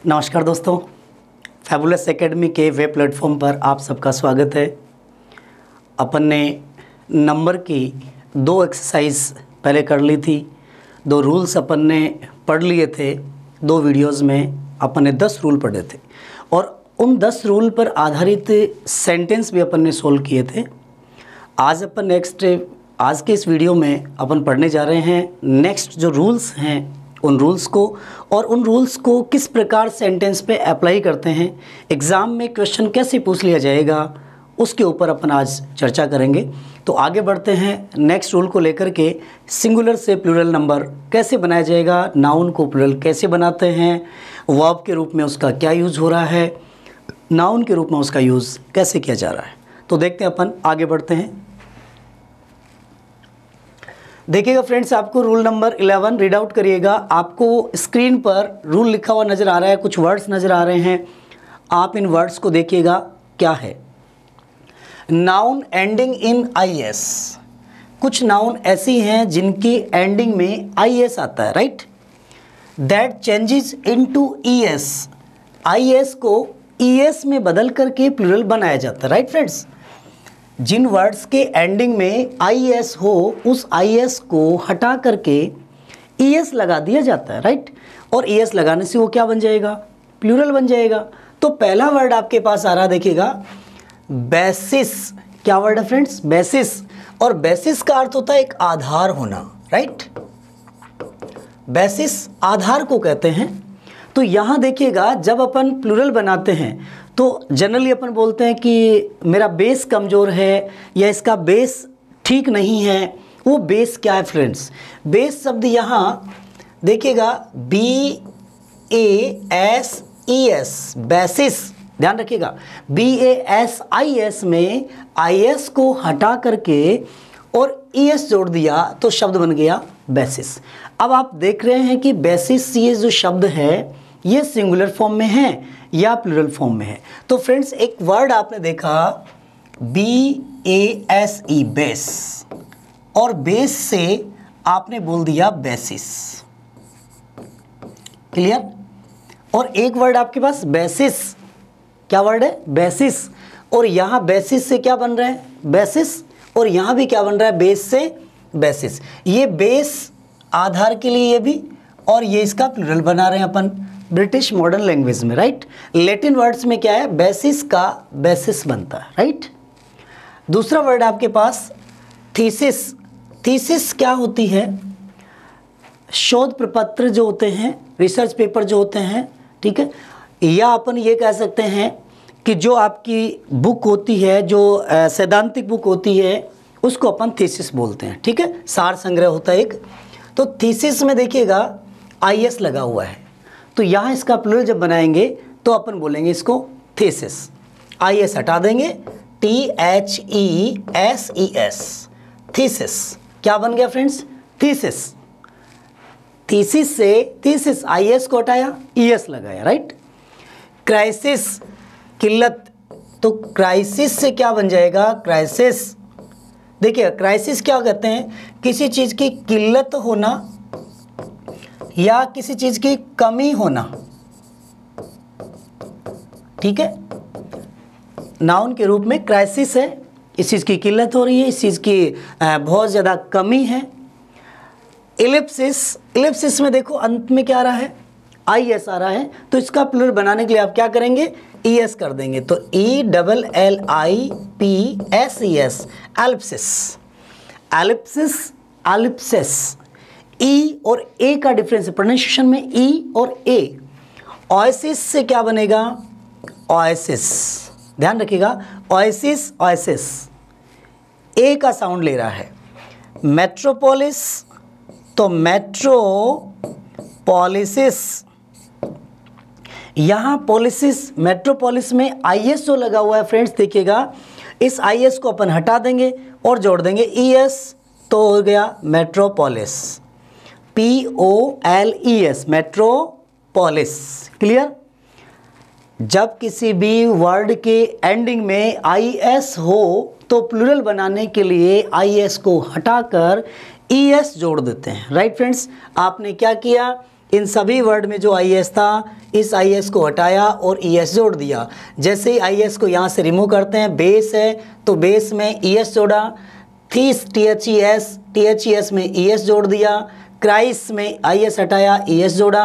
नमस्कार दोस्तों, fabulous academy के वेब प्लेटफॉर्म पर आप सबका स्वागत है। अपन ने नंबर की 2 एक्सरसाइज पहले कर ली थी, 2 रूल्स अपन ने पढ़ लिए थे। 2 वीडियोस में अपन ने 10 रूल पढ़े थे और उन 10 रूल पर आधारित सेंटेंस भी अपन ने सोल्व किए थे। आज अपन आज के इस वीडियो में अपन पढ़ने जा रहे हैं नेक्स्ट जो रूल्स हैं उन रूल्स को, और उन रूल्स को किस प्रकार सेंटेंस पे अप्लाई करते हैं, एग्ज़ाम में क्वेश्चन कैसे पूछ लिया जाएगा, उसके ऊपर अपन आज चर्चा करेंगे। तो आगे बढ़ते हैं नेक्स्ट रूल को लेकर के। सिंगुलर से प्लूरल नंबर कैसे बनाया जाएगा, नाउन को प्लूरल कैसे बनाते हैं, वर्ब के रूप में उसका क्या यूज़ हो रहा है, नाउन के रूप में उसका यूज़ कैसे किया जा रहा है। तो देखते हैं, अपन आगे बढ़ते हैं। देखिएगा फ्रेंड्स, आपको रूल नंबर 11 रीड आउट करिएगा। आपको स्क्रीन पर रूल लिखा हुआ नज़र आ रहा है, कुछ वर्ड्स नज़र आ रहे हैं। आप इन वर्ड्स को देखिएगा क्या है। Noun ending in IS। कुछ नाउन ऐसी हैं जिनकी एंडिंग में IS आता है, right. That changes into ES। IS को ES में बदल करके प्लूरल बनाया जाता है, राइट फ्रेंड्स। जिन वर्ड्स के एंडिंग में IS हो उस IS को हटा करके ES लगा दिया जाता है, राइट। और ES लगाने से वो क्या बन जाएगा, प्लूरल बन जाएगा। तो पहला वर्ड आपके पास आ रहा, देखिएगा, बेसिस। क्या वर्ड है फ्रेंड्स, बेसिस। और बेसिस का अर्थ होता है एक आधार होना, राइट। बेसिस आधार को कहते हैं। तो यहाँ देखिएगा, जब अपन प्लूरल बनाते हैं तो जनरली अपन बोलते हैं कि मेरा बेस कमज़ोर है या इसका बेस ठीक नहीं है। वो बेस क्या है फ्रेंड्स, बेस शब्द यहाँ देखिएगा BASES, बेसिस। ध्यान रखिएगा, BASIS में IS को हटा करके और ES जोड़ दिया तो शब्द बन गया बेसिस। अब आप देख रहे हैं कि बेसिस ये जो शब्द है ये सिंगुलर फॉर्म में है या प्लूरल फॉर्म में है। तो फ्रेंड्स, एक वर्ड आपने देखा BASE, बेस, और बेस से आपने बोल दिया बेसिस। क्लियर। और एक वर्ड आपके पास बेसिस। क्या वर्ड है, बेसिस। और यहाँ बेसिस से क्या बन रहा है, बेसिस। और यहाँ भी क्या बन रहा है, बेस से बेसिस। ये बेस आधार के लिए ये भी, और ये इसका प्लूरल बना रहे हैं अपन ब्रिटिश मॉडर्न लैंग्वेज में, राइट। लैटिन वर्ड्स में क्या है, बेसिस का बेसिस बनता है, राइट। दूसरा वर्ड आपके पास थीसिस। थीसिस क्या होती है, शोध प्रपत्र जो होते हैं, रिसर्च पेपर जो होते हैं, ठीक है। या अपन ये कह सकते हैं कि जो आपकी बुक होती है, जो सैद्धांतिक बुक होती है, उसको अपन थीसिस बोलते हैं, ठीक है। सार संग्रह होता है एक। तो थीसिस में देखिएगा IS लगा हुआ है, तो यहाँ इसका प्लूरल जब बनाएंगे तो अपन बोलेंगे इसको थीसिस। IS हटा देंगे, THESES, थीसिस। क्या बन गया फ्रेंड्स, थीसिस। थीसिस से थीसिस, IS को हटाया, ES लगाया, राइट। क्राइसिस, किल्लत। तो क्राइसिस से क्या बन जाएगा, क्राइसिस। देखिए, क्राइसिस क्या कहते हैं, किसी चीज़ की किल्लत होना या किसी चीज़ की कमी होना, ठीक है। नाउन के रूप में क्राइसिस है, इस चीज़ की किल्लत हो रही है, इस चीज़ की बहुत ज़्यादा कमी है। इलिप्सिस, इलिप्सिस में देखो अंत में क्या आ रहा है, IS आ रहा है। तो इसका प्लूरल बनाने के लिए आप क्या करेंगे, ES कर देंगे। तो ELLIPSES, ellipsis. Ellipsis, ellipsis. E और A का डिफरेंस है प्रोनाउंसिएशन में, E और A। ओएसिस से क्या बनेगा, ओएसिस। ध्यान रखिएगा, ओएसिस, ओएसिस। A का साउंड ले रहा है। मेट्रोपोलिस, तो मेट्रोपोलिसिस। यहाँ पोलिसिस, मेट्रोपोलिस में IS जो लगा हुआ है फ्रेंड्स, देखिएगा, इस IS को अपन हटा देंगे और जोड़ देंगे ES, तो हो गया मेट्रोपोलिस। POLES, metropolis. क्लियर। जब किसी भी वर्ड के एंडिंग में IS हो तो प्लूरल बनाने के लिए IS को हटाकर ES जोड़ देते हैं, राइट फ्रेंड्स। आपने क्या किया, इन सभी वर्ड में जो आई एस था, इस आई एस को हटाया और ई एस जोड़ दिया। जैसे ही आई एस को यहाँ से रिमूव करते हैं, बेस है तो बेस में ई एस जोड़ा, थीस टी एच ई एस में ई एस जोड़ दिया, क्राइस में आई एस हटाया, ई एस जोड़ा,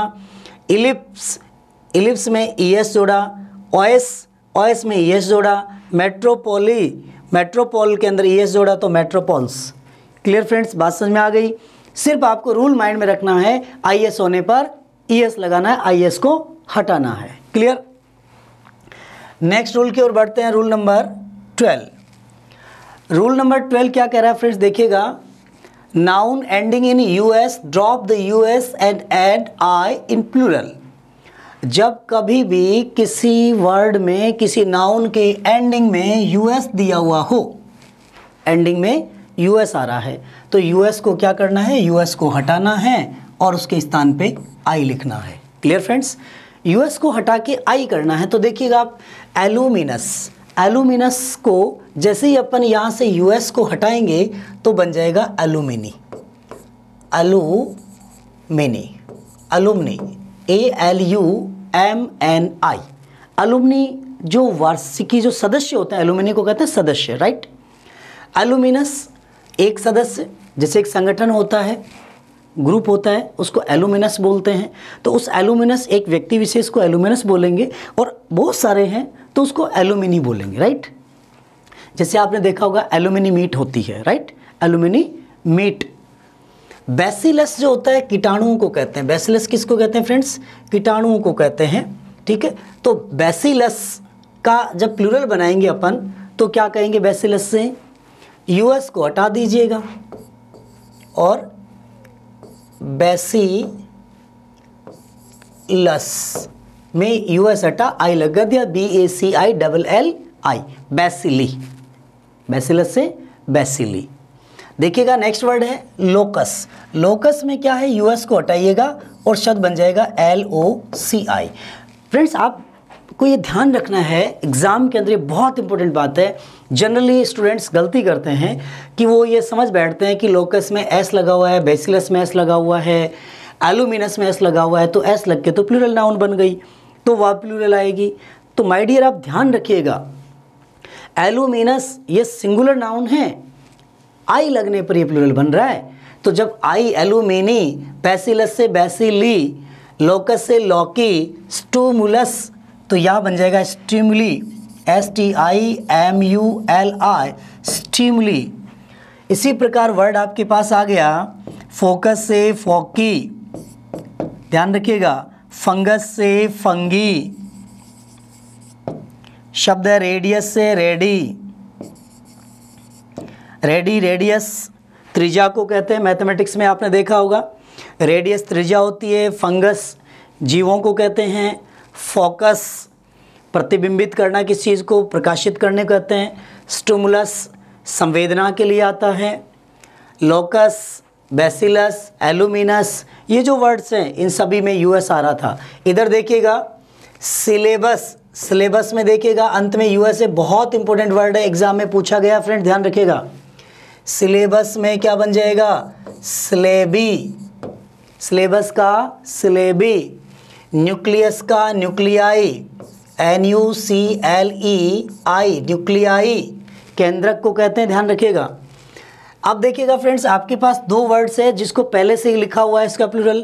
इलिप्स में ई एस जोड़ा, ओएस में ई एस जोड़ा, मेट्रोपोल के अंदर ई एस जोड़ा तो मेट्रोपोल्स। क्लियर फ्रेंड्स, बात समझ में आ गई। सिर्फ आपको रूल माइंड में रखना है, आई एस होने पर ई एस लगाना है, आई एस को हटाना है। क्लियर। नेक्स्ट रूल की ओर बढ़ते हैं, रूल नंबर 12। रूल नंबर 12 क्या कह रहा है फ्रेंड्स, देखिएगा, noun ending in US drop the US and add I in plural. जब कभी भी किसी वर्ड में किसी नाउन के एंडिंग में यूएस दिया हुआ हो, एंडिंग में यूएस आ रहा है तो यूएस को क्या करना है, यूएस को हटाना है और उसके स्थान पे आई लिखना है। क्लियर फ्रेंड्स, यूएस को हटा के आई करना है। तो देखिएगा आप, एलुमिनस को जैसे ही अपन यहाँ से यूएस को हटाएंगे तो बन जाएगा एलुमिनी, ALUMNI। अलुमनी जो वार्षिकी जो सदस्य होते हैं, एलुमिनी को कहते हैं सदस्य, राइट। एलुमिनस एक सदस्य, जैसे एक संगठन होता है, ग्रुप होता है, उसको एलुमिनस बोलते हैं। तो उस एलुमिनस, एक व्यक्ति विशेष को एलुमिनस बोलेंगे और बहुत सारे हैं तो उसको एलुमिनी बोलेंगे, राइट। जैसे आपने देखा होगा एलुमिनी मीट होती है, राइट, एलुमिनी मीट। बैसिलस जो होता है कीटाणुओं को कहते हैं। बैसिलस किसको कहते हैं फ्रेंड्स, कीटाणुओं को कहते हैं, ठीक है। तो बैसिलस का जब प्लूरल बनाएंगे अपन तो क्या कहेंगे, बैसिलस से यूएस को हटा दीजिएगा और बैसिलस में यूएस हटा, आई लगा दिया, BACILLI, बैसिली, बैसिलस से बैसिली। देखिएगा नेक्स्ट वर्ड है लोकस। लोकस में क्या है, यूएस को हटाइएगा और शब्द बन जाएगा LOCI। फ्रेंड्स, आपको ये ध्यान रखना है, एग्जाम के अंदर ये बहुत इंपॉर्टेंट बात है। जनरली स्टूडेंट्स गलती करते हैं कि वो ये समझ बैठते हैं कि लोकस में एस लगा हुआ है, बैसिलस में एस लगा हुआ है, एलुमिनस में एस लगा हुआ है, तो एस लग के तो प्लूरल नाउन बन गई, तो वह प्लूरल आएगी। तो माय डियर आप ध्यान रखिएगा, एलुमिनस ये सिंगुलर नाउन है, आई लगने पर ये प्लूरल बन रहा है। तो जब आई एलुमिनी, बैसिलस से बैसिली, लोकस से लॉकी, स्टूमुलस, तो यहाँ बन जाएगा स्टिमुली, STIMULI, स्टिमुली। इसी प्रकार वर्ड आपके पास आ गया फोकस से फोकी, ध्यान रखिएगा, फंगस से फंगी, शब्द है रेडियस से रेडी, रेडियस त्रिज्या को कहते हैं। मैथमेटिक्स में आपने देखा होगा रेडियस त्रिज्या होती है। फंगस जीवों को कहते हैं। फोकस प्रतिबिंबित करना, किस चीज़ को प्रकाशित करने को कहते हैं। स्टिमुलस संवेदना के लिए आता है। लोकस, बैसिलस, एलुमिनस, ये जो वर्ड्स हैं इन सभी में यूएस आ रहा था। इधर देखिएगा सिलेबस में देखिएगा अंत में यूएस है, बहुत इंपॉर्टेंट वर्ड है, एग्जाम में पूछा गया फ्रेंड, ध्यान रखिएगा। सिलेबस में क्या बन जाएगा, स्लेबी, सिलेबस का स्लेबी, न्यूक्लियस का न्यूक्लियाई, NUCLEI, न्यूक्लियाई, केंद्रक को कहते हैं, ध्यान रखिएगा। अब देखिएगा फ्रेंड्स, आपके पास दो वर्ड्स है जिसको पहले से ही लिखा हुआ है इसका प्लूरल,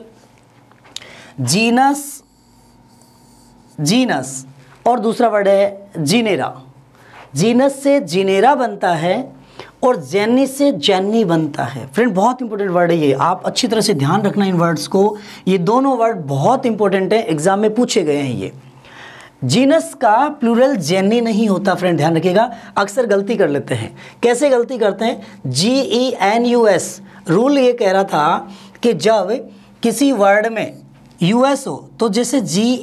जीनस और दूसरा वर्ड है जीनेरा। जीनस से जीनेरा बनता है और जेनी से जेनी बनता है। फ्रेंड बहुत इंपॉर्टेंट वर्ड है ये, आप अच्छी तरह से ध्यान रखना इन वर्ड्स को, ये दोनों वर्ड बहुत इंपॉर्टेंट है, एग्जाम में पूछे गए हैं ये। जीनस का प्लूरल जेनी नहीं होता फ्रेंड, ध्यान रखिएगा। अक्सर गलती कर लेते हैं, कैसे गलती करते हैं, GENUS। रूल ये कह रहा था कि जब किसी वर्ड में यूएस हो तो जैसे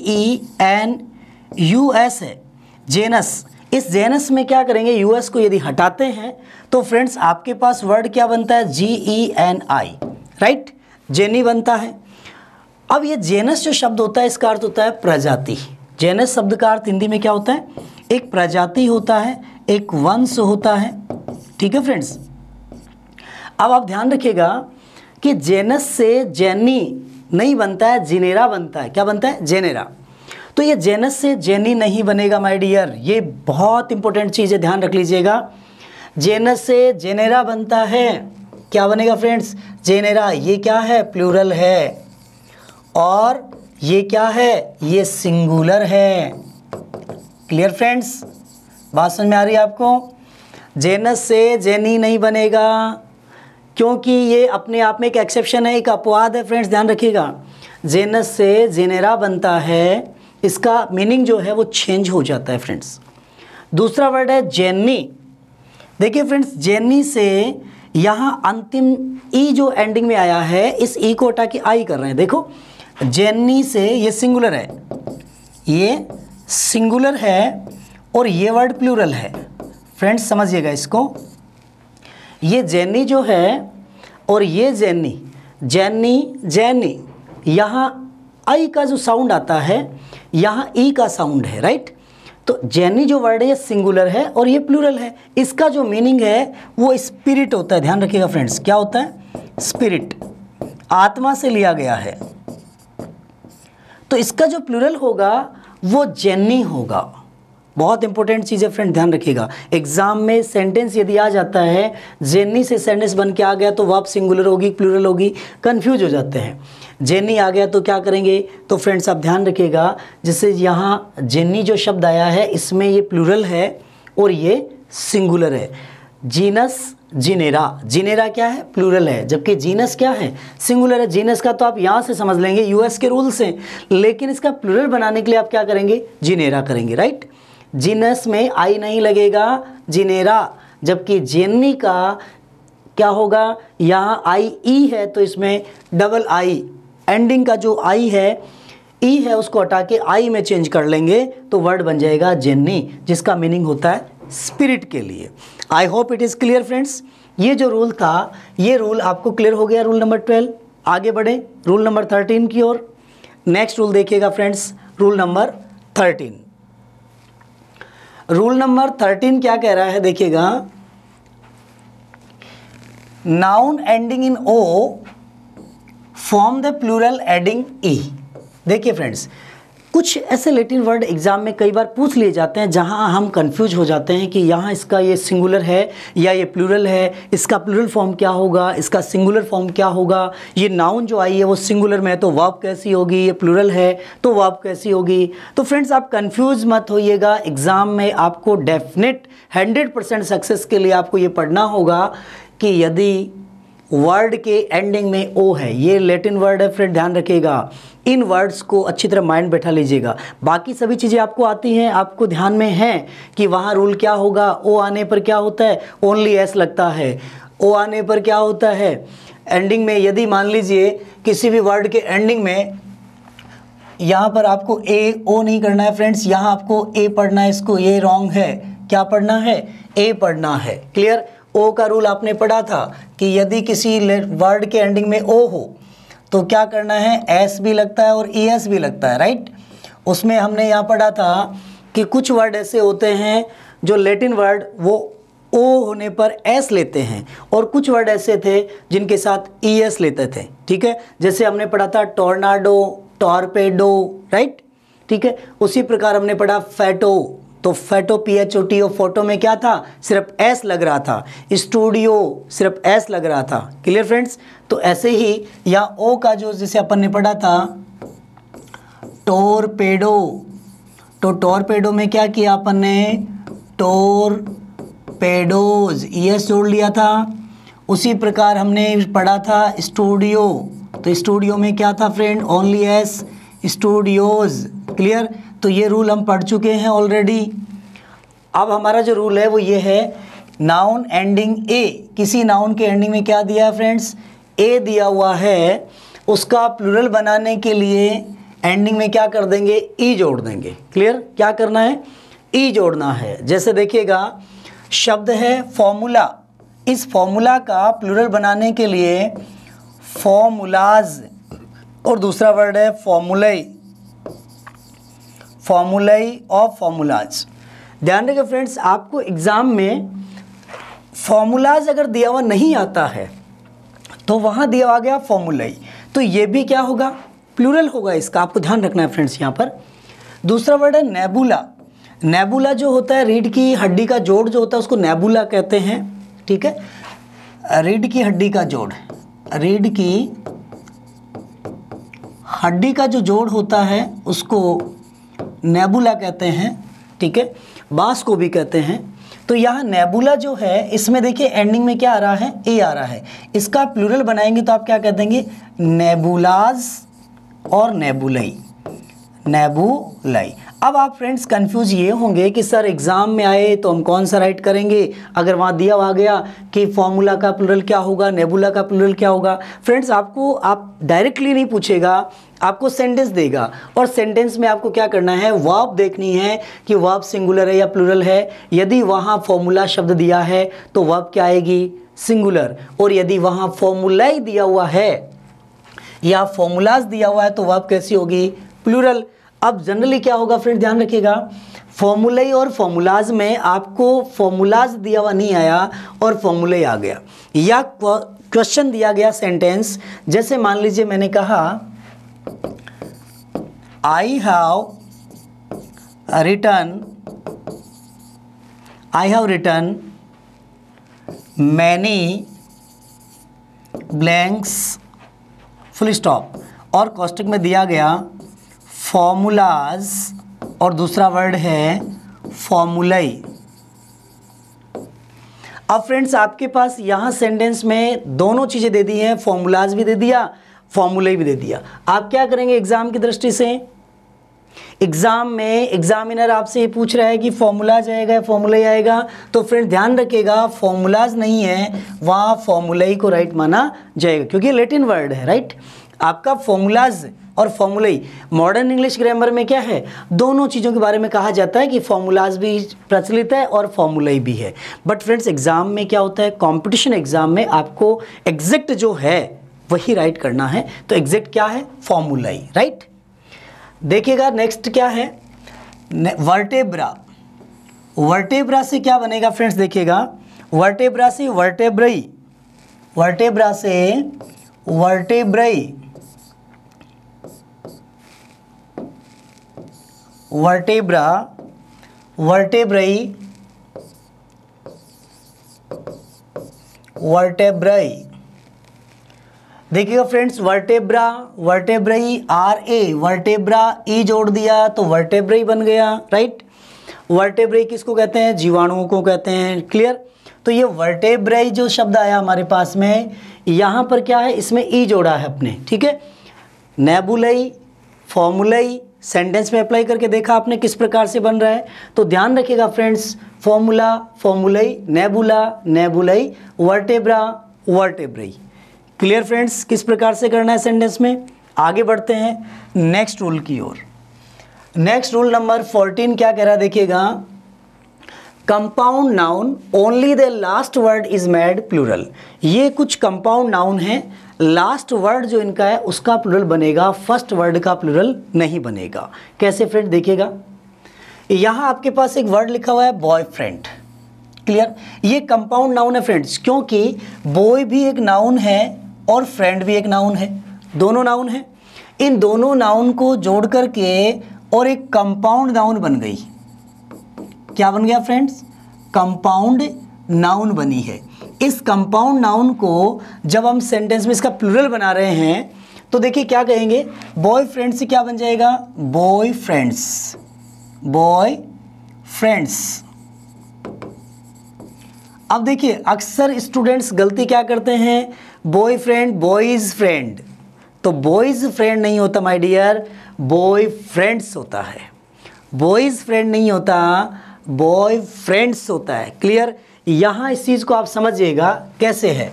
GENUS है जेनस, इस जेनस में क्या करेंगे, यूएस को यदि हटाते हैं तो फ्रेंड्स आपके पास वर्ड क्या बनता है, GENI, राइट, जेनी बनता है। अब ये जेनस जो शब्द होता है इसका अर्थ होता है प्रजाति। जेनस शब्द का अर्थ हिंदी में क्या होता है, एक प्रजाति होता है, एक वंश होता है, ठीक है फ्रेंड्स। अब आप ध्यान रखिएगा कि जेनस से जेनी नहीं बनता है, जिनेरा बनता है। क्या बनता है? जेनेरा। तो ये जेनस से जेनी नहीं बनेगा माय डियर, ये बहुत इंपॉर्टेंट चीज़ है, ध्यान रख लीजिएगा। जेनस से जेनेरा बनता है। क्या बनेगा फ्रेंड्स? जेनेरा। ये क्या है? प्लूरल है। और ये क्या है? ये सिंगुलर है। Clear friends? बात समझ में आ रही है आपको? जेनस से जेनी नहीं बनेगा, क्योंकि ये अपने आप में एक एक्सेप्शन है, एक अपवाद है फ्रेंड्स, ध्यान रखिएगा। जेनस से जेनेरा बनता है, इसका मीनिंग जो है वो चेंज हो जाता है फ्रेंड्स। दूसरा वर्ड है जेनी। देखिए फ्रेंड्स, जेनी से यहाँ अंतिम ई जो एंडिंग में आया है, इस ई को हटा के आई कर रहे हैं। देखो, जेनी से ये सिंगुलर है, ये सिंगुलर है और ये वर्ड प्लूरल है। फ्रेंड्स समझिएगा इसको, ये जेनी जो है और ये जेनी, जेनी जेनी, यहाँ आई का जो साउंड आता है, यहाँ ई का साउंड है, राइट। तो जेनी जो वर्ड है ये सिंगुलर है और ये प्लूरल है। इसका जो मीनिंग है वो स्पिरिट होता है। ध्यान रखिएगा फ्रेंड्स, क्या होता है? स्पिरिट, आत्मा से लिया गया है। तो इसका जो प्लूरल होगा वो जेनी होगा। बहुत इंपॉर्टेंट चीज़ है फ्रेंड, ध्यान रखिएगा। एग्जाम में सेंटेंस यदि आ जाता है, जेनी से सेंटेंस बन के आ गया तो वर्ब सिंगुलर होगी, प्लूरल होगी, कंफ्यूज हो जाते हैं। जेनी आ गया तो क्या करेंगे? तो फ्रेंड्स आप ध्यान रखिएगा, जैसे यहाँ जेनी जो शब्द आया है, इसमें ये प्लूरल है और ये सिंगुलर है। जीनस जिनेरा, जिनेरा क्या है? प्लूरल है, जबकि जीनस क्या है? सिंगुलर है। जीनस का तो आप यहाँ से समझ लेंगे, यूएस के रूल से, लेकिन इसका प्लूरल बनाने के लिए आप क्या करेंगे? जिनेरा करेंगे, राइट। जीनस में आई नहीं लगेगा, जिनेरा। जबकि जेनी का क्या होगा? यहाँ आई ई है तो इसमें डबल आई, एंडिंग का जो आई है, ई है, उसको हटा के आई में चेंज कर लेंगे तो वर्ड बन जाएगा जेनी, जिसका मीनिंग होता है स्पिरिट के लिए। I hope it is clear friends. ये जो रूल था, ये रूल आपको क्लियर हो गया, रूल नंबर 12। आगे बढ़े रूल नंबर 13 की ओर। नेक्स्ट रूल देखिएगा friends, rule number 13। Rule number 13 क्या कह रहा है? देखिएगा, noun ending in O form the plural adding E. देखिए फ्रेंड्स, कुछ ऐसे लैटिन वर्ड एग्जाम में कई बार पूछ लिए जाते हैं जहां हम कंफ्यूज हो जाते हैं कि यहाँ इसका ये सिंगुलर है या ये प्लूरल है, इसका प्लूरल फॉर्म क्या होगा, इसका सिंगुलर फॉर्म क्या होगा, ये नाउन जो आई है वो सिंगुलर में है तो वर्ब कैसी होगी, ये प्लूरल है तो वर्ब कैसी होगी। तो फ्रेंड्स आप कंफ्यूज मत होइएगा, एग्ज़ाम में आपको डेफिनेट 100% सक्सेस के लिए आपको ये पढ़ना होगा कि यदि वर्ड के एंडिंग में ओ है, ये लैटिन वर्ड है फ्रेंड, ध्यान रखिएगा। इन वर्ड्स को अच्छी तरह माइंड बैठा लीजिएगा। बाकी सभी चीज़ें आपको आती हैं, आपको ध्यान में है कि वहाँ रूल क्या होगा। ओ आने पर क्या होता है? ओनली एस लगता है। ओ आने पर क्या होता है? एंडिंग में यदि मान लीजिए किसी भी वर्ड के एंडिंग में यहाँ पर आपको ए ओ नहीं करना है फ्रेंड्स, यहाँ आपको ए पढ़ना है, इसको ये रॉन्ग है। क्या पढ़ना है? ए पढ़ना है। क्लियर? ओ का रूल आपने पढ़ा था कि यदि किसी वर्ड के एंडिंग में ओ हो तो क्या करना है? एस भी लगता है और ई एस भी लगता है, राइट। उसमें हमने यहाँ पढ़ा था कि कुछ वर्ड ऐसे होते हैं जो लैटिन वर्ड वो ओ होने पर एस लेते हैं और कुछ वर्ड ऐसे थे जिनके साथ ई एस लेते थे, ठीक है। जैसे हमने पढ़ा था टोर्नाडो, टॉर्पेडो, राइट, ठीक है। उसी प्रकार हमने पढ़ा फैटो, तो फैटो PHOTO, फोटो में क्या था? सिर्फ एस लग रहा था। स्टूडियो सिर्फ एस लग रहा था। Clear friends? तो ऐसे ही यहाँ ओ का जो जैसे अपन ने पढ़ा था टोरपेडो, तो टोरपेडो में क्या किया अपन ने? टोरपेडोज, ES जोड़ लिया था। उसी प्रकार हमने पढ़ा था स्टूडियो, तो स्टूडियो में क्या था friend? Only S, studios. Clear? तो ये रूल हम पढ़ चुके हैं ऑलरेडी। अब हमारा जो रूल है वो ये है, नाउन एंडिंग ए, किसी नाउन के एंडिंग में क्या दिया है फ्रेंड्स? ए दिया हुआ है, उसका प्लूरल बनाने के लिए एंडिंग में क्या कर देंगे? ई जोड़ देंगे। क्लियर? क्या करना है? ई जोड़ना है। जैसे देखिएगा, शब्द है फॉर्मूला, इस फॉर्मूला का प्लूरल बनाने के लिए फॉर्मूलाज, और दूसरा वर्ड है फॉर्मूलाई, फॉर्मूलाई ऑफ फॉर्मूलाज। ध्यान रखिए फ्रेंड्स, आपको एग्जाम में फॉर्मूलाज अगर दिया हुआ नहीं आता है तो वहाँ दिया आ गया फॉर्मूलाई। तो ये भी क्या होगा, प्लूरल होगा, इसका आपको ध्यान रखना है फ्रेंड्स यहाँ पर। दूसरा वर्ड है नेबुला। नेबुला जो होता है, रीढ़ की हड्डी का जोड़ जो होता है उसको नेबुला कहते हैं, ठीक है। रीढ़ की हड्डी का जोड़, रीढ़ की हड्डी का जो जोड़ होता है उसको नेबुला कहते हैं, ठीक है। बांस को भी कहते हैं। तो यहाँ नेबुला जो है, इसमें देखिए एंडिंग में क्या आ रहा है, ए आ रहा है। इसका प्लूरल बनाएंगे तो आप क्या कह देंगे, नेबुलाज और नेबुलाई, नेबुलाई। अब आप फ्रेंड्स कंफ्यूज ये होंगे कि सर एग्ज़ाम में आए तो हम कौन सा राइट करेंगे, अगर वहाँ दिया हुआ गया कि फॉर्मूला का प्लूरल क्या होगा, नेबुला का प्लूरल क्या होगा। फ्रेंड्स आपको आप डायरेक्टली नहीं पूछेगा, आपको सेंटेंस देगा और सेंटेंस में आपको क्या करना है, वर्ब देखनी है कि वर्ब सिंगुलर है या प्लूरल है। यदि वहाँ फॉर्मूला शब्द दिया है तो वर्ब क्या आएगी, सिंगुलर, और यदि वहाँ फॉर्मूला ही दिया हुआ है या फॉर्मूलाज दिया हुआ है तो वर्ब कैसी होगी, प्लूरल। अब जनरली क्या होगा फ्रेंड, ध्यान रखिएगा, फॉर्मूलाई और फॉर्मूलाज में आपको फॉर्मूलाज दिया हुआ नहीं आया और फॉर्मूले आ गया, या क्वेश्चन दिया गया सेंटेंस, जैसे मान लीजिए मैंने कहा I have written many blanks full stop, और कॉस्टिक में दिया गया फॉर्मूलाज और दूसरा वर्ड है फॉर्मूलाई। अब फ्रेंड्स आपके पास यहाँ सेंटेंस में दोनों चीज़ें दे दी हैं, फॉर्मूलाज भी दे दिया, फॉर्मूलाई भी दे दिया। आप क्या करेंगे एग्जाम की दृष्टि से, एग्जाम में एग्जामिनर आपसे ये पूछ रहा है कि फॉर्मूलाज आएगा या फॉर्मूलाई आएगा, तो फ्रेंड ध्यान रखिएगा फॉर्मूलाज नहीं है, वहाँ फॉर्मूलाई को राइट माना जाएगा क्योंकि लैटिन वर्ड है, राइट। आपका फॉर्मूलाज और फॉर्मूलाई, मॉडर्न इंग्लिश ग्रामर में क्या है, दोनों चीज़ों के बारे में कहा जाता है कि फॉर्मूलाज भी प्रचलित है और फॉर्मूलाई भी है। बट फ्रेंड्स एग्जाम में क्या होता है, कंपटीशन एग्जाम में आपको एग्जैक्ट जो है वही राइट करना है, तो एग्जैक्ट क्या है, फॉर्मूलाई, राइट। देखिएगा नेक्स्ट क्या है, वर्टेब्रा। वर्टेब्रा से क्या बनेगा फ्रेंड्स, देखिएगा वर्टेब्रा से वर्टेब्रई, वर्टेब्रा से वर्टेब्रई, वर्टेब्रा, वर्टेब्रई, वर्टेब्रई। देखिएगा friends vertebra, vertebrae, R A, vertebra E जोड़ दिया तो वर्टेब्रई बन गया, राइट। वर्टेब्रई किसको कहते हैं, जीवाणुओं को कहते हैं, क्लियर। तो ये वर्टेब्रई जो शब्द आया हमारे पास में, यहाँ पर क्या है, इसमें ई जोड़ा है अपने, ठीक है। नेबुलाई, फॉर्मूलाई, सेंटेंस में अप्लाई करके देखा आपने किस प्रकार से बन रहा है। तो ध्यान रखिएगा friends, formula, formulae, nebula, nebulae, vertebra, vertebrae. Clear friends, किस प्रकार से करना है सेंटेंस में। आगे बढ़ते हैं नेक्स्ट रूल की ओर। नेक्स्ट रूल नंबर 14 क्या कह रहा है, देखिएगा, compound noun only the last word is made plural. ये कुछ कंपाउंड नाउन है, लास्ट वर्ड जो इनका है उसका प्लूरल बनेगा, फर्स्ट वर्ड का प्लूरल नहीं बनेगा। कैसे फ्रेंड, देखिएगा यहाँ आपके पास एक वर्ड लिखा हुआ है बॉयफ्रेंड, क्लियर। ये कंपाउंड नाउन है फ्रेंड्स, क्योंकि बॉय भी एक नाउन है और फ्रेंड भी एक नाउन है, दोनों नाउन है। इन दोनों नाउन को जोड़ करके और एक कंपाउंड नाउन बन गई। क्या बन गया फ्रेंड्स, कंपाउंड नाउन बनी है। इस कंपाउंड नाउन को जब हम सेंटेंस में इसका प्लूरल बना रहे हैं तो देखिए क्या कहेंगे, बॉयफ्रेंड से क्या बन जाएगा, बॉयफ्रेंड्स, बॉयफ्रेंड्स। अब देखिए अक्सर स्टूडेंट्स गलती क्या करते हैं, बॉयफ्रेंड बॉयज़ फ्रेंड, तो बॉयज़ फ्रेंड नहीं होता माय डियर, बॉयफ्रेंड्स होता है। बॉयज़ फ्रेंड नहीं होता, बॉयफ्रेंड्स होता है, क्लियर। यहाँ इस चीज़ को आप समझिएगा कैसे है।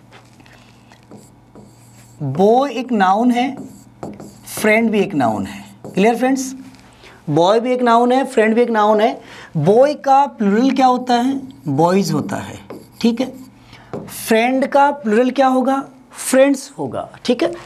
बॉय एक नाउन है, फ्रेंड भी एक नाउन है, क्लियर फ्रेंड्स। बॉय भी एक नाउन है, फ्रेंड भी एक नाउन है। बॉय का प्लूरल क्या होता है, बॉयज़ होता है, ठीक है। फ्रेंड का प्लूरल क्या होगा, फ्रेंड्स होगा, ठीक है,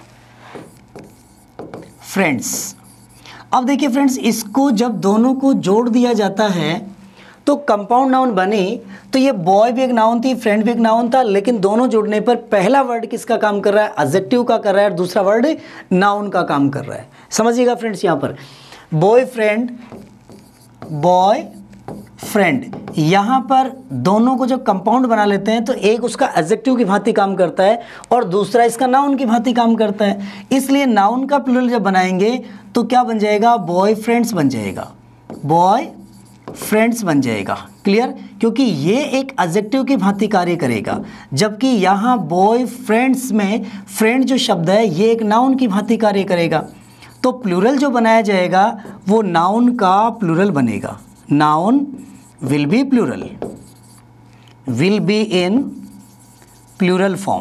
फ्रेंड्स। अब देखिए फ्रेंड्स, इसको जब दोनों को जोड़ दिया जाता है तो कंपाउंड नाउन बनी तो ये बॉय भी एक नाउन थी, फ्रेंड भी एक नाउन था, लेकिन दोनों जुड़ने पर पहला वर्ड किसका काम कर रहा है, एडजेक्टिव का कर रहा है, और दूसरा वर्ड नाउन का काम कर रहा है। समझिएगा फ्रेंड्स, यहाँ पर बॉयफ्रेंड, बॉय फ्रेंड, यहाँ पर दोनों को जब कंपाउंड बना लेते हैं तो एक उसका एडजेक्टिव की भांति काम करता है और दूसरा इसका नाउन की भांति काम करता है। इसलिए नाउन का प्लूरल जब बनाएंगे तो क्या बन जाएगा, बॉयफ्रेंड्स बन जाएगा, बॉय फ्रेंड्स बन जाएगा। क्लियर, क्योंकि ये एक एडजेक्टिव की भांति कार्य करेगा, जबकि यहाँ बॉय फ्रेंड्स में फ्रेंड जो शब्द है ये एक नाउन की भांति कार्य करेगा। तो प्लूरल जो बनाया जाएगा वो नाउन का प्लूरल बनेगा। Noun will be plural, will be in plural form.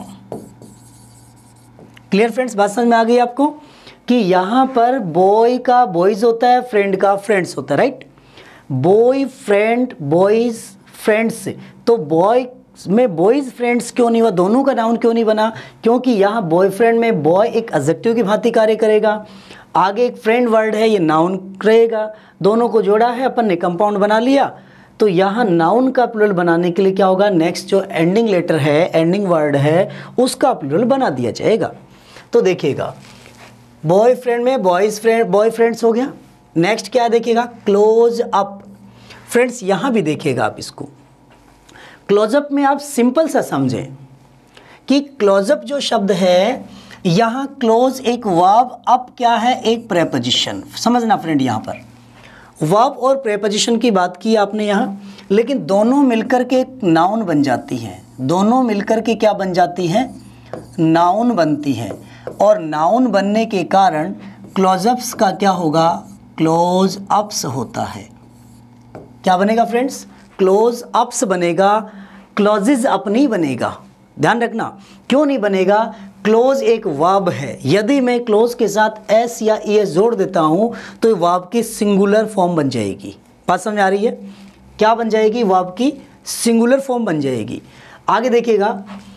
Clear friends, बात समझ में आ गई आपको कि यहाँ पर बॉय का बॉयज होता है, फ्रेंड का फ्रेंड्स होता है, right. Boy friend, boys friends, तो बॉय में बॉयज फ्रेंड्स क्यों नहीं हुआ, दोनों का नाउन क्यों नहीं बना, क्योंकि यहाँ बॉयफ्रेंड में बॉय एक एडजेक्टिव की भांति कार्य करेगा, आगे एक फ्रेंड वर्ड है ये नाउन रहेगा, दोनों को जोड़ा है अपन ने, कंपाउंड बना लिया। तो यहाँ नाउन का प्लूरल बनाने के लिए क्या होगा, नेक्स्ट जो एंडिंग लेटर है, एंडिंग वर्ड है, उसका प्लूरल बना दिया जाएगा। तो देखिएगा बॉयफ्रेंड में बॉयज फ्रेंड, बॉय फ्रेंड्स हो गया। नेक्स्ट क्या देखिएगा, क्लोज अप। फ्रेंड्स यहाँ भी देखिएगा आप इसको, क्लोजअप में आप सिंपल सा समझें कि क्लोजअप जो शब्द है यहाँ क्लोज एक वर्ब, अप क्या है, एक प्रेपोजिशन। समझना फ्रेंड, यहाँ पर वर्ब और प्रेपोजिशन की बात की आपने यहाँ, लेकिन दोनों मिलकर के एक नाउन बन जाती हैं, दोनों मिलकर के क्या बन जाती हैं, नाउन बनती हैं। और नाउन बनने के कारण क्लोजअप्स का क्या होगा, क्लोज अप्स होता है। क्या बनेगा फ्रेंड्स, क्लोज अप्स बनेगा, क्लोजेज अप नहीं बनेगा। ध्यान रखना, क्यों नहीं बनेगा, क्लोज एक वर्ब है, यदि मैं क्लोज के साथ एस या ईएस जोड़ देता हूं तो ये वर्ब की सिंगुलर फॉर्म बन जाएगी। बात समझ आ रही है, क्या बन जाएगी, वर्ब की सिंगुलर फॉर्म बन जाएगी। आगे देखिएगा,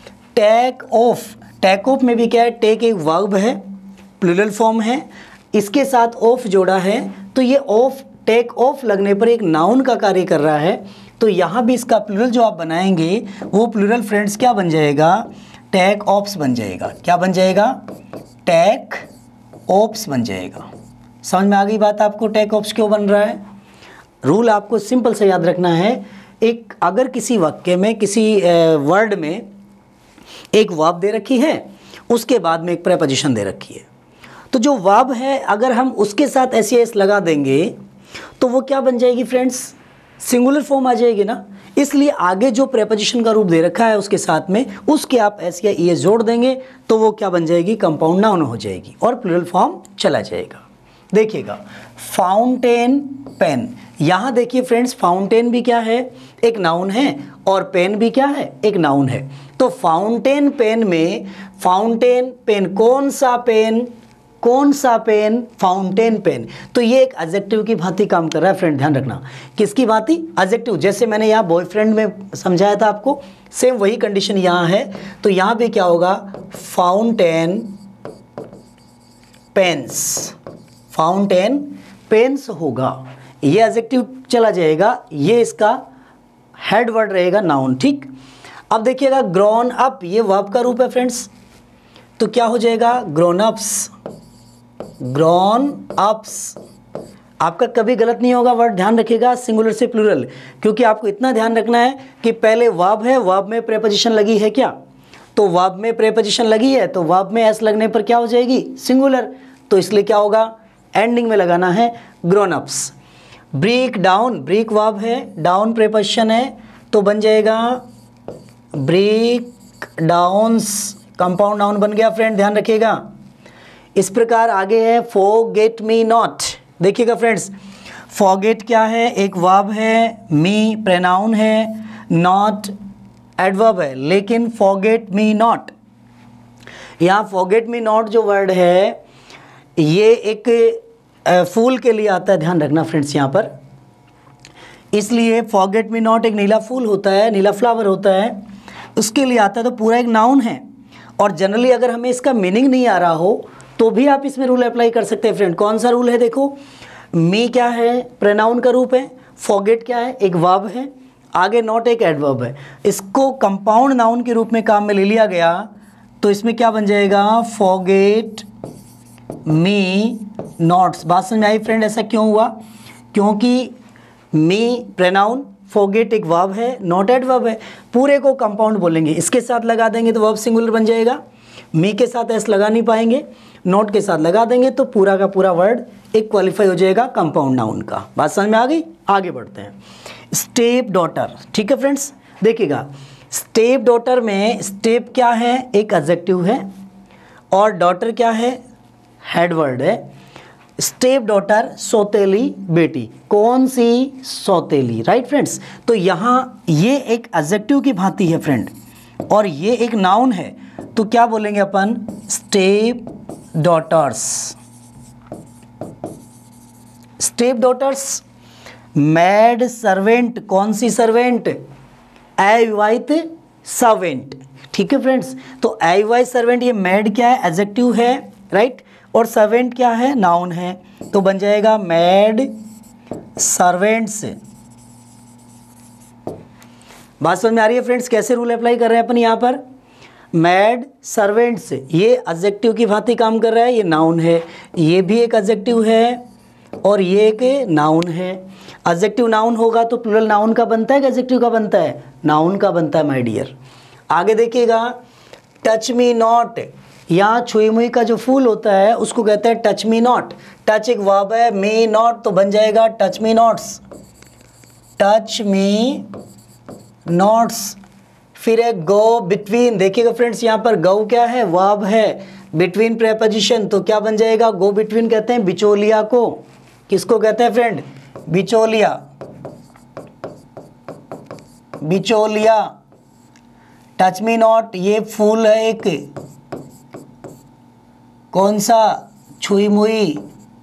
टेक ऑफ। टेक ऑफ में भी क्या है, टेक एक वर्ब है, प्लूरल फॉर्म है, इसके साथ ऑफ जोड़ा है तो ये ऑफ, टेक ऑफ लगने पर एक नाउन का कार्य कर रहा है। तो यहाँ भी इसका प्लूरल जो आप बनाएंगे वो प्लूरल फ्रेंड्स क्या बन जाएगा, टेक ऑप्स बन जाएगा। क्या बन जाएगा, टेक ऑप्स बन जाएगा। समझ में आ गई बात आपको, टेक ऑप्स क्यों बन रहा है। रूल आपको सिंपल से याद रखना है, एक अगर किसी वाक्य में, किसी वर्ड में एक वर्ब दे रखी है, उसके बाद में एक प्रेपोजिशन दे रखी है, तो जो वर्ब है अगर हम उसके साथ एस या एस लगा देंगे तो वो क्या बन जाएगी फ्रेंड्स, सिंगुलर फॉर्म आ जाएगी ना। इसलिए आगे जो प्रेपोजिशन का रूप दे रखा है उसके साथ में उसके आप एस या ई एस जोड़ देंगे तो वो क्या बन जाएगी, कंपाउंड नाउन हो जाएगी और प्लूरल फॉर्म चला जाएगा। देखिएगा, फाउंटेन पेन। यहाँ देखिए फ्रेंड्स, फाउंटेन भी क्या है, एक नाउन है, और पेन भी क्या है, एक नाउन है। तो फाउंटेन पेन में, फाउंटेन पेन, कौन सा पेन, कौन सा पेन, फाउंटेन पेन, तो ये एक एडजेक्टिव की भांति काम कर रहा है। फ्रेंड ध्यान रखना, किसकी भांति, एडजेक्टिव। जैसे मैंने यहाँ बॉयफ्रेंड में समझाया था आपको, सेम वही कंडीशन यहाँ है। तो यहाँ पे क्या होगा, फाउंटेन पेन्स, फाउंटेन पेन्स होगा, ये एडजेक्टिव चला जाएगा, ये इसका हेड वर्ड रहेगा, नाउन। ठीक, अब देखिएगा, ग्रोन अप, ये वर्ब का रूप है फ्रेंड्स, तो क्या हो जाएगा, ग्रोन अप्स, ग्रोन अप्स। आपका कभी गलत नहीं होगा वर्ड, ध्यान रखिएगा, सिंगुलर से प्लूरल, क्योंकि आपको इतना ध्यान रखना है कि पहले वर्ब है, वर्ब में प्रेपोजिशन लगी है क्या, तो वर्ब में प्रेपोजिशन लगी है तो वर्ब में एस लगने पर क्या हो जाएगी, सिंगुलर। तो इसलिए क्या होगा, एंडिंग में लगाना है grown ups. Break down, break verb है, डाउन प्रेपोजिशन है, तो बन जाएगा ब्रेक डाउन्स, कंपाउंड नाउन बन गया। फ्रेंड ध्यान रखिएगा। इस प्रकार आगे है फॉरगेट मी नॉट। देखिएगा फ्रेंड्स, फॉरगेट क्या है, एक वर्ब है, मी प्रोनाउन है, नॉट एडवर्ब है, लेकिन फॉरगेट मी नॉट, यहाँ फॉरगेट मी नॉट जो वर्ड है ये एक फूल के लिए आता है, ध्यान रखना फ्रेंड्स यहाँ पर। इसलिए फॉरगेट मी नॉट एक नीला फूल होता है, नीला फ्लावर होता है, उसके लिए आता है, तो पूरा एक नाउन है। और जनरली अगर हमें इसका मीनिंग नहीं आ रहा हो तो भी आप इसमें रूल अप्लाई कर सकते हैं फ्रेंड। कौन सा रूल है, देखो, मी क्या है, प्रोनाउन का रूप है, फॉरगेट क्या है, एक वर्ब है, आगे नॉट एक एडवर्ब है, इसको कंपाउंड नाउन के रूप में काम में ले लिया गया तो इसमें क्या बन जाएगा, फॉरगेट मी नॉट्स। बात समझ में आई फ्रेंड? ऐसा क्यों हुआ? क्योंकि मी प्रोनाउन, फॉरगेट एक वर्ब है, नॉट एडवर्ब है, पूरे को कंपाउंड बोलेंगे, इसके साथ लगा देंगे तो वर्ब सिंगुलर बन जाएगा, मी के साथ एस लगा नहीं पाएंगे, नॉट के साथ लगा देंगे तो पूरा का पूरा वर्ड एक क्वालिफाई हो जाएगा कंपाउंड नाउन का। बात समझ में आ गई? आगे बढ़ते हैं। स्टेप डॉटर, ठीक है फ्रेंड्स, देखिएगा स्टेप डॉटर में स्टेप क्या है, एक एडजेक्टिव है, और डॉटर क्या है, हेड वर्ड है। स्टेप डॉटर सौतेली बेटी, कौन सी? सौतेली, राइट फ्रेंड्स। तो यहाँ ये एक एडजेक्टिव की भांति है फ्रेंड, और ये एक नाउन है, तो क्या बोलेंगे अपन, step daughters. Step daughters. Maid servant, कौन सी सर्वेंट? अविवाहित सर्वेंट, ठीक है फ्रेंड्स। तो अविवाहित सर्वेंट, ये मैड क्या है, एडजेक्टिव है, राइट, और सर्वेंट क्या है, नाउन है, तो बन जाएगा मैड सर्वेंट्स। बात समझ में आ रही है फ्रेंड्स? कैसे रूल अप्लाई कर रहे हैं अपन यहाँ पर? मैड सर्वेंट्स, ये एडजेक्टिव की भांति काम कर रहा है, ये नाउन है, ये भी एक एडजेक्टिव है और ये एक नाउन है। एडजेक्टिव नाउन होगा तो प्लूरल नाउन का बनता है कि एडजेक्टिव का बनता है? नाउन का बनता है माय डियर। आगे देखिएगा, टच मी नॉट, यहाँ छुई मुई का जो फूल होता है उसको कहते हैं टच मी नॉट। टच एक वर्ब है, मी नॉट तो बन जाएगा touch me nots, touch me nots. फिर एक गो बिटवीन, देखिएगा फ्रेंड्स यहाँ पर गो क्या है, वर्ब है, बिटवीन प्रेपोजिशन, तो क्या बन जाएगा, गो बिटवीन कहते हैं बिचौलिया को। किसको कहते हैं फ्रेंड? बिचौलिया, बिचौलिया। टच मी नॉट, ये फूल है एक, कौन सा? छुई मुई,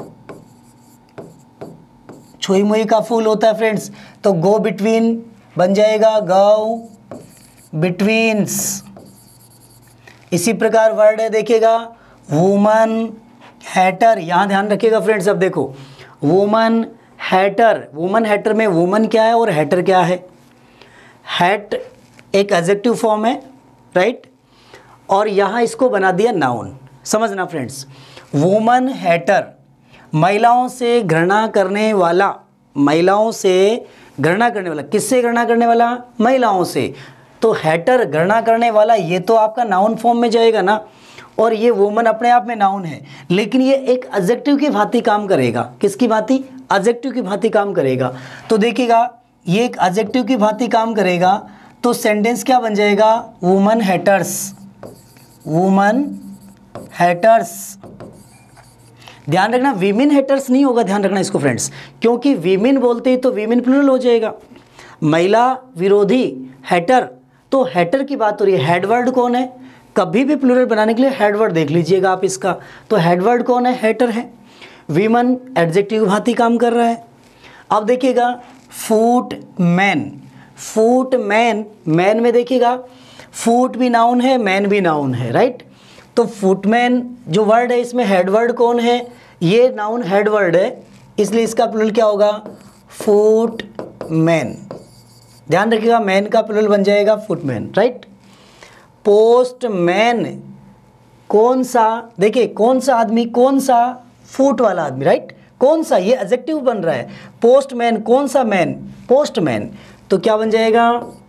छुई मुई का फूल होता है फ्रेंड्स, तो गो बिटवीन बन जाएगा गो बिटवीन्स। इसी प्रकार वर्ड है, देखिएगा वुमन हैटर, यहाँ ध्यान रखिएगा फ्रेंड्स। अब देखो वुमन हैटर, वुमन हैटर में वुमन क्या है और हैटर क्या है? हैट एक एडजेक्टिव फॉर्म है, राइट, और यहाँ इसको बना दिया नाउन। समझना फ्रेंड्स, वुमन हैटर, महिलाओं से घृणा करने वाला, महिलाओं से घृणा करने वाला। किससे घृणा करने वाला? महिलाओं से। तो हैटर घृणा करने वाला, ये तो आपका नाउन फॉर्म में जाएगा ना, और ये वुमन अपने आप में नाउन है, लेकिन ये एक एडजेक्टिव की भांति काम करेगा। किसकी भांति? एडजेक्टिव की भांति काम करेगा। तो देखिएगा ये एक एडजेक्टिव की भांति काम करेगा, तो सेंटेंस क्या बन जाएगा, वुमन हैटर्स, वुमन हैटर्स। ध्यान रखना वीमेन हैटर्स नहीं होगा, ध्यान रखना इसको फ्रेंड्स, क्योंकि वीमेन बोलते ही तो वीमेन प्लूरल हो जाएगा। महिला विरोधी हैटर, तो हैटर की बात हो रही है। हेडवर्ड कौन है? कभी भी प्लूरल बनाने के लिए हेडवर्ड देख लीजिएगा आप इसका, तो हेडवर्ड कौन है? हैटर है। वीमन एडजेक्टिव भांति काम कर रहा है। अब देखिएगा footman, footman, man में देखिएगा फूट भी नाउन है, मैन भी नाउन है, राइट। तो फुटमैन जो वर्ड है इसमें हेडवर्ड कौन है? ये नाउन हेडवर्ड है, इसलिए इसका प्लूरल क्या होगा? फुटमैन। ध्यान रखिएगा मैन का प्लूरल बन जाएगा फुटमैन, राइट। पोस्टमैन कौन सा? देखिए कौन सा आदमी, कौन सा? फूट वाला आदमी, राइट। कौन सा, ये एडजेक्टिव बन रहा है। पोस्टमैन, कौन सा मैन? पोस्टमैन, तो क्या बन जाएगा?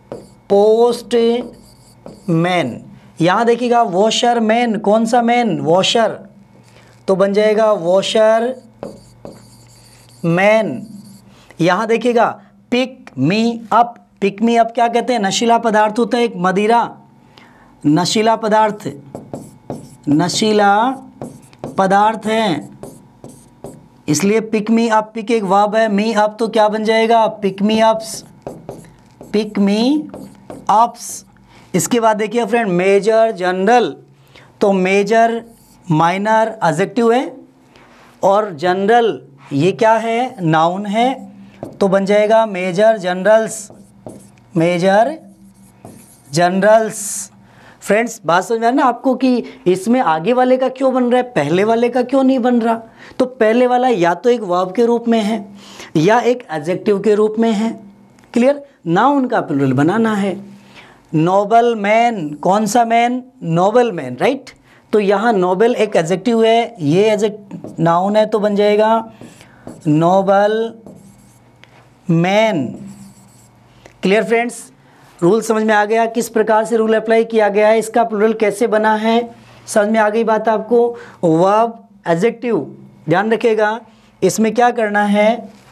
पोस्टमैन। यहाँ देखिएगा वॉशर मैन, कौन सा मैन? वॉशर, तो बन जाएगा वॉशर मैन। यहाँ देखिएगा pick me up, pick me up क्या कहते हैं? नशीला पदार्थ होता है एक, मदिरा, नशीला पदार्थ, नशीला पदार्थ है, इसलिए पिक मी अप, पिक एक वर्ब है, मी अप तो क्या बन जाएगा? Pick me ups, pick me ups. इसके बाद देखिए फ्रेंड मेजर जनरल, तो मेजर माइनर एडजेक्टिव है और जनरल ये क्या है? नाउन है, तो बन जाएगा major generals, major generals. Friends बात समझ में आया ना आपको कि इसमें आगे वाले का क्यों बन रहा है, पहले वाले का क्यों नहीं बन रहा। तो पहले वाला या तो एक वर्ब के रूप में है या एक एडजेक्टिव के रूप में है। क्लियर। नाउन का प्लूरल बनाना है। नोबल मैन, कौन सा मैन, नोबल मैन, राइट। तो यहाँ नोबल एक एडजेक्टिव है, ये नाउन है तो बन जाएगा noblemen. Clear friends, rule समझ में आ गया, किस प्रकार से रूल अप्लाई किया गया है, इसका प्लूरल कैसे बना है, समझ में आ गई बात आपको। वर्ब एडजेक्टिव ध्यान रखिएगा, इसमें क्या करना है,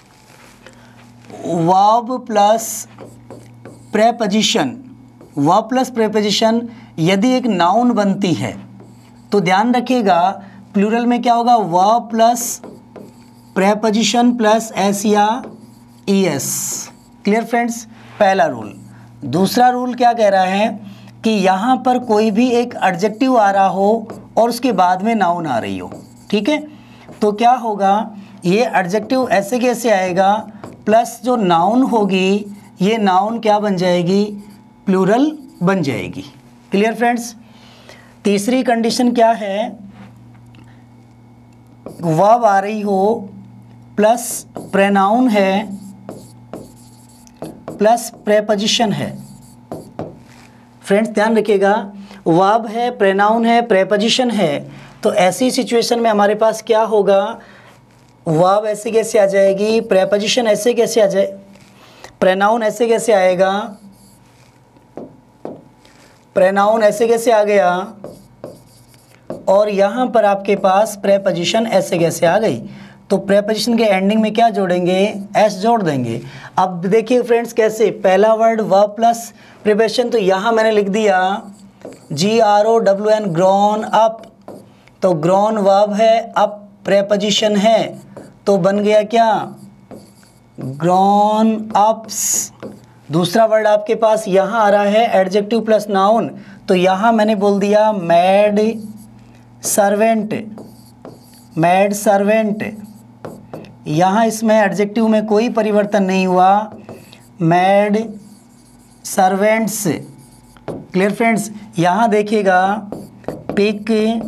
verb plus preposition, verb plus preposition यदि एक नाउन बनती है तो ध्यान रखिएगा प्लूरल में क्या होगा, verb plus preposition plus S या ईएस। क्लियर फ्रेंड्स, पहला रूल। दूसरा रूल क्या कह रहा है कि यहाँ पर कोई भी एक एडजेक्टिव आ रहा हो और उसके बाद में नाउन आ रही हो, ठीक है, तो क्या होगा, ये एडजेक्टिव ऐसे कैसे आएगा, प्लस जो नाउन होगी ये नाउन क्या बन जाएगी, प्लूरल बन जाएगी। Clear friends. तीसरी कंडीशन क्या है, वर्ब आ रही हो प्लस प्रोनाउन है प्लस प्रेपोजिशन है। फ्रेंड्स ध्यान रखिएगा, वर्ब है, प्रोनाउन है, प्रेपोजिशन है, तो ऐसी सिचुएशन में हमारे पास क्या होगा, वर्ब ऐसे कैसे आ जाएगी, प्रेपोजिशन ऐसे कैसे आ जाए, प्रोनाउन ऐसे कैसे आएगा, प्रोनाउन ऐसे कैसे आ गया, और यहाँ पर आपके पास प्रेपोजिशन ऐसे कैसे आ गई। तो प्रेपोजिशन के एंडिंग में क्या जोड़ेंगे, एस जोड़ देंगे। अब देखिए फ्रेंड्स कैसे, पहला वर्ड वर्ब प्लस प्रेपोजिशन, तो यहाँ मैंने लिख दिया GROWN, ग्रोन अप, तो ग्रोन वर्ब है, अप प्रेपोजिशन है, तो बन गया क्या, ग्रोन अप्स। दूसरा वर्ड आपके पास यहाँ आ रहा है एडजेक्टिव प्लस नाउन, तो यहाँ मैंने बोल दिया मैड सर्वेंट, मैड सर्वेंट। यहाँ इसमें एडजेक्टिव में कोई परिवर्तन नहीं हुआ, मैड सर्वेंट्स। क्लियर फ्रेंड्स, यहाँ देखिएगा pick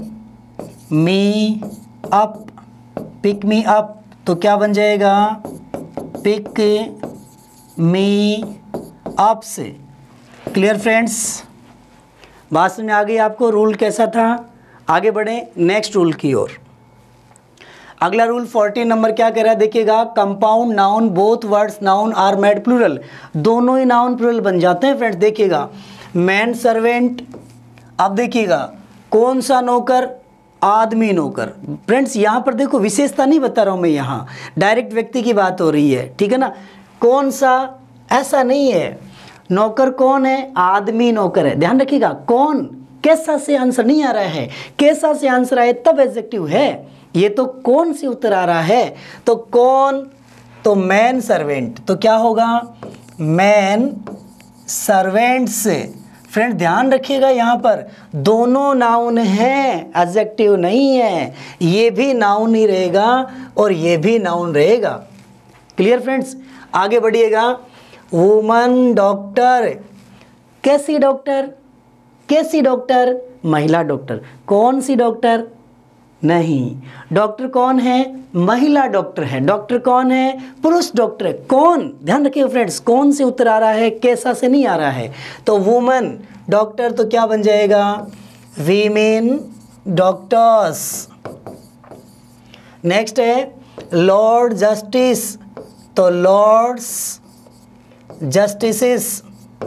me up, pick me up, तो क्या बन जाएगा, पिक मी अप से। क्लियर फ्रेंड्स, बात समझ में आ गई आपको, रूल कैसा था। आगे बढ़ें नेक्स्ट रूल की ओर। अगला रूल 14 नंबर क्या कह रहा है, देखिएगा, compound noun both words noun are made plural, दोनों ही नाउन प्लूरल बन जाते हैं। फ्रेंड्स देखिएगा, मैन सर्वेंट, अब देखिएगा कौन सा नौकर, आदमी नौकर। फ्रेंड्स यहाँ पर देखो विशेषता नहीं बता रहा हूँ मैं, यहाँ डायरेक्ट व्यक्ति की बात हो रही है, ठीक है ना, कौन सा ऐसा नहीं है, नौकर कौन है, आदमी नौकर है। ध्यान रखिएगा, कौन कैसा से आंसर नहीं आ रहा है, कैसा से आंसर आए तब एडजेक्टिव है, ये तो कौन से उत्तर आ रहा है, तो कौन, तो मैन सर्वेंट, तो क्या होगा, मैन सर्वेंट्स। फ्रेंड ध्यान रखिएगा यहाँ पर दोनों नाउन हैं, एडजेक्टिव नहीं है, ये भी नाउन ही रहेगा और ये भी नाउन रहेगा। क्लियर फ्रेंड्स, आगे बढ़िएगा। वुमन डॉक्टर, कैसी डॉक्टर, कैसी डॉक्टर, महिला डॉक्टर। कौन सी डॉक्टर, नहीं, डॉक्टर कौन है, महिला डॉक्टर है। डॉक्टर कौन है, पुरुष डॉक्टर है। कौन, ध्यान रखिए फ्रेंड्स, कौन से उत्तर आ रहा है, कैसा से नहीं आ रहा है। तो वुमन डॉक्टर, तो क्या बन जाएगा, वीमेन डॉक्टर्स। नेक्स्ट है लॉर्ड जस्टिस, तो लॉर्ड्स जस्टिसेस।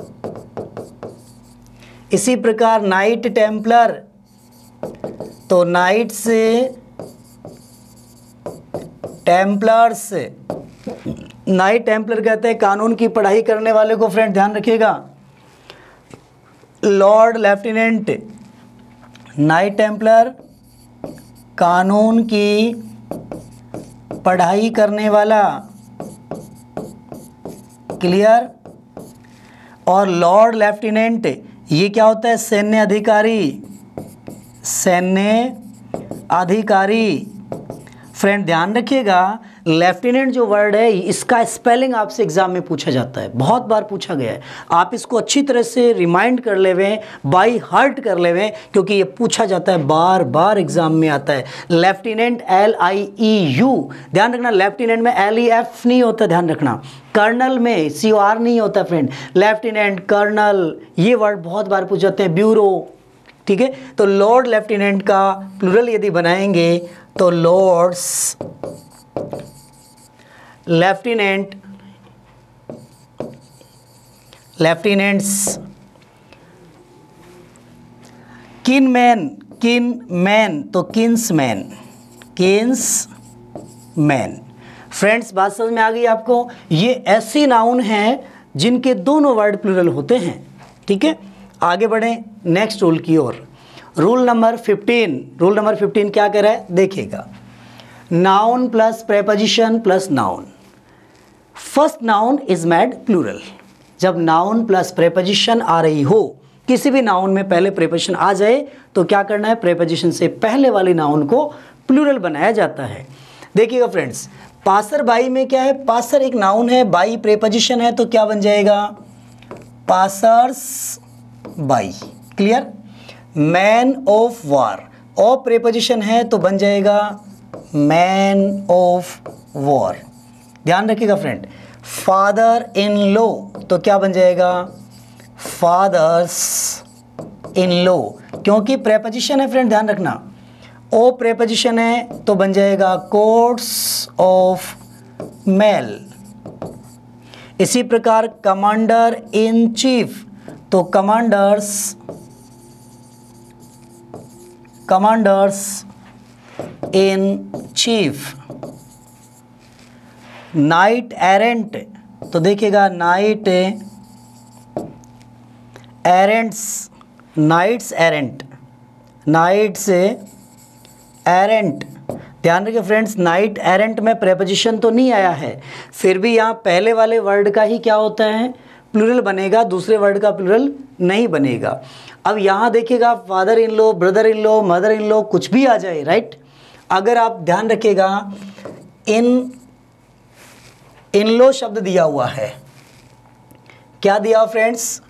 इसी प्रकार नाइट टेम्पलर, तो नाइट्स टेम्पलर्स। नाइट टेम्पलर कहते हैं कानून की पढ़ाई करने वाले को। फ्रेंड ध्यान रखिएगा, लॉर्ड लेफ्टिनेंट, नाइट टेम्पलर कानून की पढ़ाई करने वाला। क्लियर। और लॉर्ड लेफ्टिनेंट ये क्या होता है, सैन्य अधिकारी, सैन्य अधिकारी। फ्रेंड ध्यान रखिएगा, लेफ्टिनेंट जो वर्ड है इसका स्पेलिंग आपसे एग्जाम में पूछा जाता है, बहुत बार पूछा गया है। आप इसको अच्छी तरह से रिमाइंड कर लेवें, बाई हार्ट कर लेवें, क्योंकि ये पूछा जाता है, बार बार एग्जाम में आता है। लेफ्टिनेंट LIEU, ध्यान रखना, लेफ्टिनेंट में LEF नहीं होता, ध्यान रखना। कर्नल में COR नहीं होता फ्रेंड, लेफ्टिनेंट, कर्नल, ये वर्ड बहुत बार पूछ जाते हैं। ब्यूरो, ठीक है। तो लॉर्ड लेफ्टिनेंट का प्लूरल यदि बनाएंगे तो lords lieutenant, lieutenants, kinsman, kinsman तो किन्समैन, किन्समैन। फ्रेंड्स बात समझ में आ गई आपको? ये ऐसी नाउन हैं जिनके दोनों वर्ड प्लूरल होते हैं, ठीक है। आगे बढ़ें नेक्स्ट रूल की ओर। रूल नंबर 15, रूल नंबर 15 क्या कह रहा है देखिएगा। Noun plus preposition plus noun, first noun is made plural. जब नाउन प्लस प्रेपोजिशन आ रही हो, किसी भी नाउन में पहले प्रेपोजिशन आ जाए तो क्या करना है, प्रेपोजिशन से पहले वाली नाउन को प्लूरल बनाया जाता है। देखिएगा फ्रेंड्स, पासर बाई में क्या है, पासर एक नाउन है, बाई प्रेपोजिशन है, तो क्या बन जाएगा, passers by. Clear? Man of war, of preposition है तो बन जाएगा मैन ऑफ वॉर। ध्यान रखिएगा फ्रेंड। फादर इन लॉ तो क्या बन जाएगा, फादर्स इन लॉ, क्योंकि प्रेपोजिशन है फ्रेंड, ध्यान रखना। ओ प्रेपोजिशन है तो बन जाएगा कोर्ट्स ऑफ मेल। इसी प्रकार कमांडर इन चीफ तो commanders, commanders in chief. Knight errant तो देखिएगा knight errants, knights errant, knights errant. ध्यान रखिए फ्रेंड्स, नाइट एरेंट में प्रेपोजिशन तो नहीं आया है, फिर भी यहाँ पहले वाले वर्ड का ही क्या होता है, प्लूरल बनेगा, दूसरे वर्ड का प्लूरल नहीं बनेगा। अब यहाँ देखिएगा father in law, brother in law, mother in law, कुछ भी आ जाए, राइट। अगर आप ध्यान रखिएगा, इन लॉ शब्द दिया हुआ है, क्या दिया फ्रेंड्स,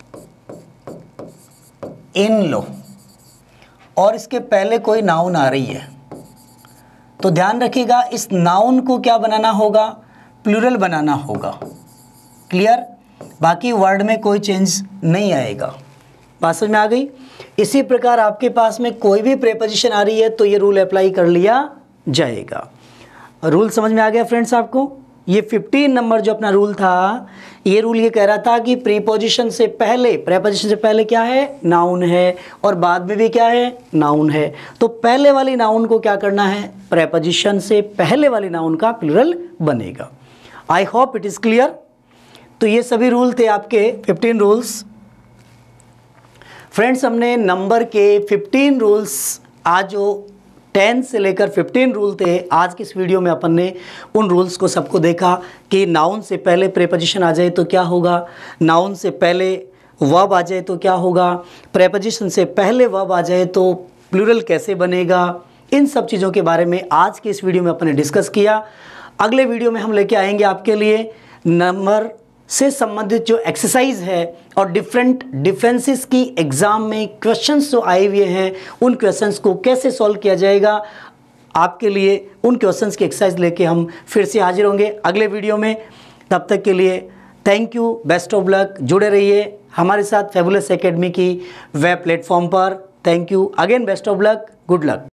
इन लॉ, और इसके पहले कोई नाउन आ रही है, तो ध्यान रखिएगा इस नाउन को क्या बनाना होगा, प्लूरल बनाना होगा। क्लियर? बाकी वर्ड में कोई चेंज नहीं आएगा। बात समझ में आ गई? इसी प्रकार आपके पास में कोई भी प्रेपोजिशन आ रही है तो ये रूल अप्लाई कर लिया जाएगा। रूल समझ में आ गया फ्रेंड्स आपको? ये 15 नंबर जो अपना रूल था, ये रूल ये कह रहा था कि प्रीपोजिशन से पहले, प्रेपोजिशन से पहले क्या है, नाउन है, और बाद में भी क्या है, नाउन है। तो पहले वाली नाउन को क्या करना है, प्रेपोजिशन से पहले वाली नाउन का प्लूरल बनेगा। I hope it is clear. तो ये सभी रूल थे आपके 15 रूल्स। फ्रेंड्स हमने नंबर के 15 रूल्स, आज जो 10 से लेकर 15 रूल थे, आज की इस वीडियो में अपन ने उन रूल्स को सबको देखा कि नाउन से पहले प्रेपोजिशन आ जाए तो क्या होगा, नाउन से पहले वर्ब आ जाए तो क्या होगा, प्रेपोजिशन से पहले वर्ब आ जाए तो प्लूरल कैसे बनेगा। इन सब चीज़ों के बारे में आज की इस वीडियो में अपन ने डिस्कस किया। अगले वीडियो में हम लेके आएंगे आपके लिए नंबर से संबंधित जो एक्सरसाइज है और डिफरेंट डिफरेंसेस की एग्ज़ाम में क्वेश्चंस जो आए हुए हैं, उन क्वेश्चंस को कैसे सॉल्व किया जाएगा। आपके लिए उन क्वेश्चंस की एक्सरसाइज लेके हम फिर से हाजिर होंगे अगले वीडियो में। तब तक के लिए thank you, best of luck. जुड़े रहिए हमारे साथ फैबुलस एकेडमी की वेब प्लेटफॉर्म पर। Thank you again, best of luck, good luck.